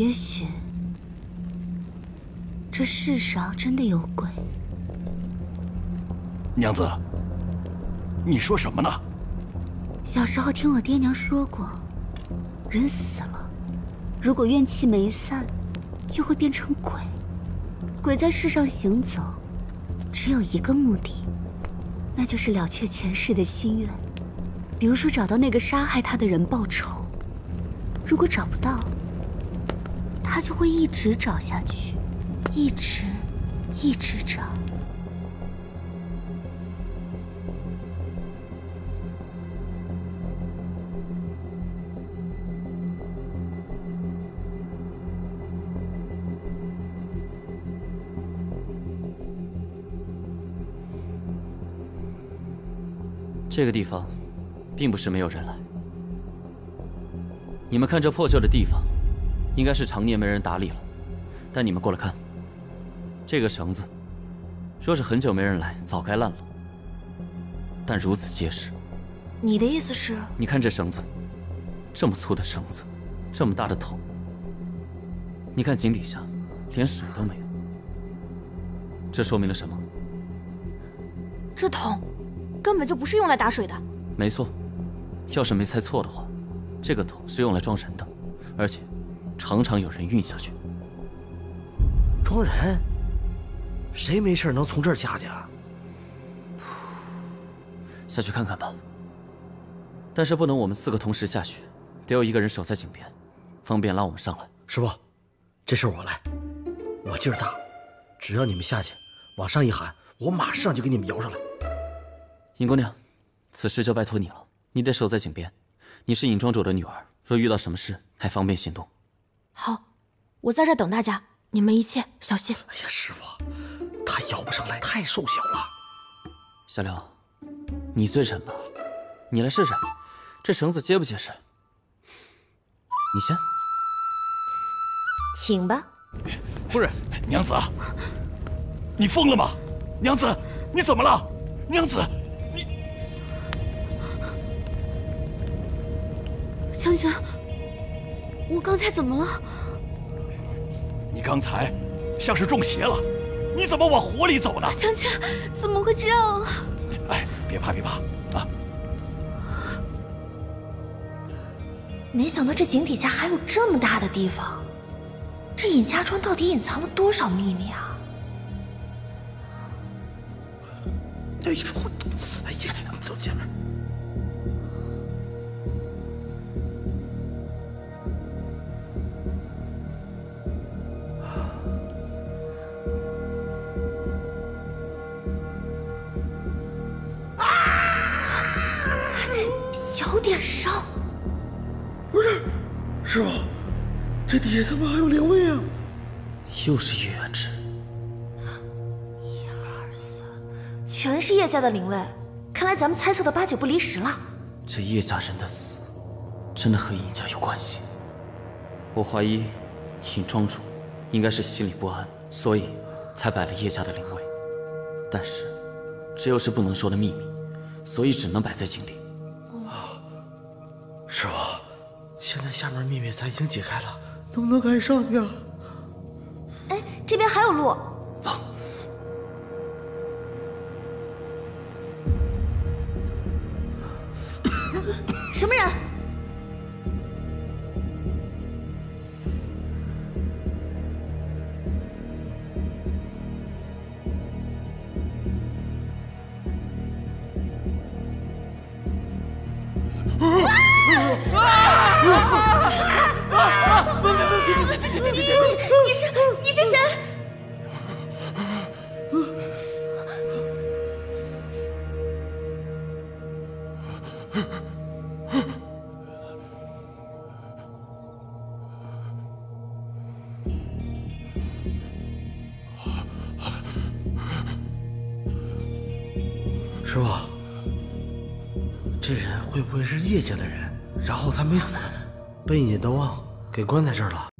也许这世上真的有鬼。 娘子，你说什么呢？ 小时候听我爹娘说过，人死了，如果怨气没散，就会变成鬼。鬼在世上行走，只有一个目的，那就是了却前世的心愿。比如说找到那个杀害他的人报仇。如果找不到，他就会一直找下去，一直找。 这个地方，并不是没有人来。你们看这破旧的地方，应该是常年没人打理了。带你们过来看，这个绳子，若是很久没人来，早该烂了。但如此结实。 你的意思是？ 你看这绳子，这么粗的绳子，这么大的桶。你看井底下，连水都没有。这说明了什么？ 这桶根本就不是用来打水的。 没错，要是没猜错的话，这个桶是用来装人的，而且常常有人运下去。 装人？谁没事能从这儿下去啊？ 下去看看吧。但是不能我们4个同时下去，得有一个人守在井边，方便拉我们上来。 师傅，这事我来，我劲儿大，只要你们下去，往上一喊，我马上就给你们摇上来。 尹姑娘，此事就拜托你了，你得守在井边。你是尹庄主的女儿，若遇到什么事，还方便行动。 好，我在这等大家，你们一切小心。 哎呀，师傅，他摇不上来，太瘦小了。 小廖，你最沉吧，你来试试，这绳子结不结实？你先， 请吧。 夫人，娘子，你疯了吗？娘子，你怎么了？娘子，你…… 香轩，我刚才怎么了？ 你刚才像是中邪了，你怎么往火里走呢？ 香轩，怎么会这样啊？ 哎，别怕啊！ 没想到这井底下还有这么大的地方，这尹家庄到底隐藏了多少秘密啊？ 哎呀，走前面。 小点声。 不是，师傅，这底下怎么还有灵位啊？ 又是叶元之。 1、2、3，全是叶家的灵位，看来咱们猜测的8、9不离10了。 这叶家人的死，真的和尹家有关系。我怀疑，尹庄主应该是心里不安，所以才摆了叶家的灵位。但是，这又是不能说的秘密，所以只能摆在井底。 师傅，现在下面秘密咱已经解开了，能不能赶紧上去啊？ 哎，这边还有路。 走。 什么人？你是谁？ 师傅，这人会不会是叶家的人？然后他没死，被尹德旺给关在这儿了。